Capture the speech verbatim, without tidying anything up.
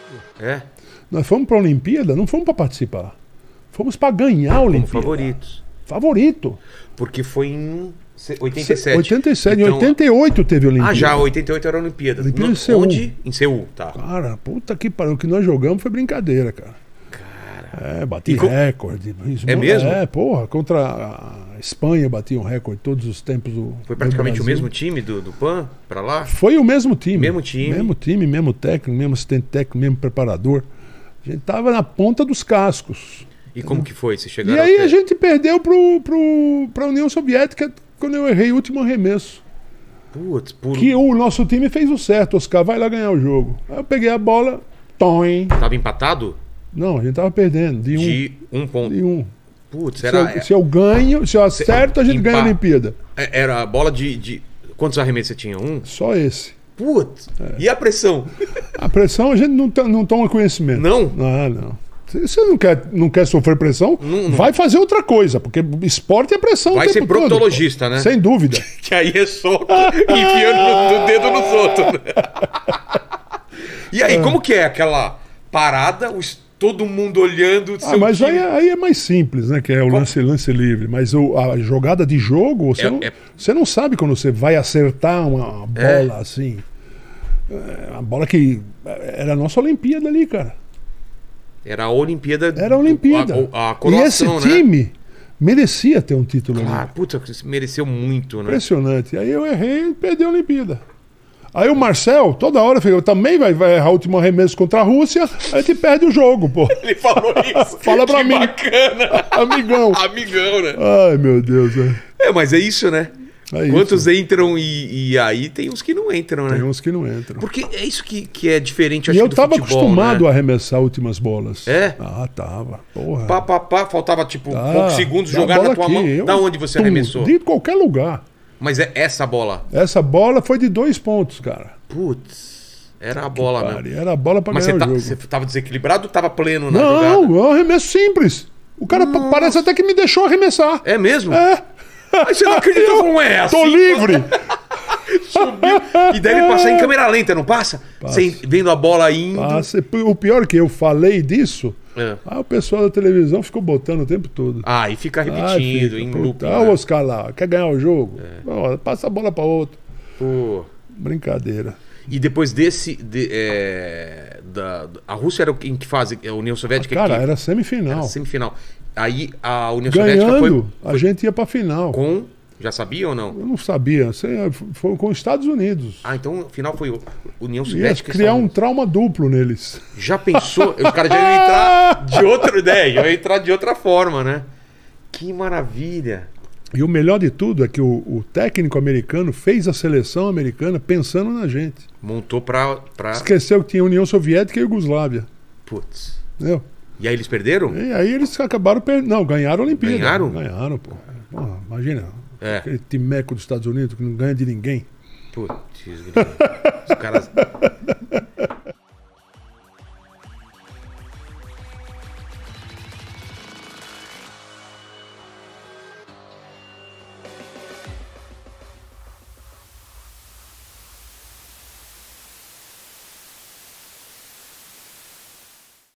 É? Nós fomos para a Olimpíada, não fomos para participar. Fomos para ganhar a Olimpíada. Como favoritos. Favorito. Porque foi em oitenta e sete. oitenta e sete. Então... Em oitenta e oito teve a Olimpíada. Ah, já, oitenta e oito era a Olimpíada. Olimpíada no... em Seul. Onde? Em Seul, tá. Cara, puta que pariu. O que nós jogamos foi brincadeira, cara. Cara. É, bati com... recorde. É mesmo? É, porra. Contra a Espanha bati um recorde todos os tempos do Foi praticamente do o mesmo time do, do P A N pra lá? Foi o mesmo time. Mesmo time. Mesmo time, mesmo técnico, mesmo assistente técnico, mesmo preparador. A gente tava na ponta dos cascos. E como que foi? Você chegaram E aí até... a gente perdeu pro, pro, pra União Soviética quando eu errei o último arremesso. Putz, por... Que o nosso time fez o certo. Oscar, vai lá ganhar o jogo. Aí eu peguei a bola, toim. Tava empatado? Não, a gente tava perdendo. De um. De um ponto. De um. Putz, Se, era... eu, se eu ganho, se eu acerto, a gente Empa- ganha a Olimpíada. Era a bola de, de... Quantos arremessos você tinha? Um? Só esse. Putz, É. e a pressão? A pressão a gente não, tá- não toma conhecimento. Não? Ah, não. Se você não quer, não quer sofrer pressão, Não, não. vai fazer outra coisa, porque esporte é pressão. Vai o ser tempo todo, proctologista, pô. né? Sem dúvida. Que aí é soco enfiando o dedo nos outros. E aí, como que é aquela parada, os- todo mundo olhando o Ah, seu mas time? aí, aí é mais simples, né? Que é o lance, lance livre. Mas o- a jogada de jogo, você, É- não, é- você não sabe quando você vai acertar uma bola assim. É uma bola que era a nossa Olimpíada ali, cara. Era a Olimpíada. Era a Olimpíada. A, a, a e esse coroação, né? time merecia ter um título ali. Claro, puta, mereceu muito, né? Impressionante. Aí eu errei e perdi a Olimpíada. Aí o Marcel, toda hora, falou, também vai, vai errar o último arremesso contra a Rússia, aí te perde o jogo, pô. Ele falou isso. Fala pra que mim. Bacana. Amigão. Amigão, né? Ai, meu Deus. É, É, mas é isso, né? é isso. Quantos entram e, e aí tem uns que não entram, né? Tem uns que não entram. Porque é isso que, que é diferente, E acho eu que do tava futebol, acostumado né? a arremessar últimas bolas. É? Ah, tava. Porra. Pá, pá, pá, faltava tipo Ah, poucos segundos, dá a jogar na bola tua aqui, mão. eu- Da onde você Tum, arremessou? De qualquer lugar. Mas é essa bola. Essa bola foi de dois pontos, cara. Putz, era a bola mesmo. Pare, era a bola pra Mas ganhar você, o tá, jogo. você tava desequilibrado ou tava pleno na Não, jogada? é um arremesso simples. O cara pa- parece até que me deixou arremessar. É mesmo? É. Mas você não acreditou como é assim? Tô livre. Subiu. E deve passar em câmera lenta, não passa? Passa. Você vendo a bola indo. Ah, cê- o pior é que eu falei disso, É. aí o pessoal da televisão ficou botando o tempo todo. Ah, e fica Ah, repetindo, fica, em puta, loop. ah, o Né? Oscar lá, quer ganhar o jogo? Ó, passa a bola pra outro. Pô. Brincadeira. E depois desse. de- é, da, da- a Rússia era o que- em que fase? A União Soviética? Cara, que, era semifinal. era semifinal. Aí a União Soviética Ganhando, foi, a gente ia pra final. com. Já sabia ou não? Eu não sabia. sei, Foi com os Estados Unidos. Ah, então o final foi União Ia Soviética. e criar Estados um Unidos. trauma duplo neles. Já pensou? Os caras já iam entrar de outra ideia, iam entrar de outra forma, né? Que maravilha. E o melhor de tudo é que o, o técnico americano fez a seleção americana pensando na gente. Montou pra. pra... Esqueceu que tinha União Soviética e Iugoslávia. Putz. Entendeu? E aí eles perderam? E aí eles acabaram perdendo. Não, ganharam a Olimpíada. Ganharam? Ganharam, pô. Porra, imagina. É. Aquele timeco dos Estados Unidos que não ganha de ninguém. Putz, grilo. Os caras.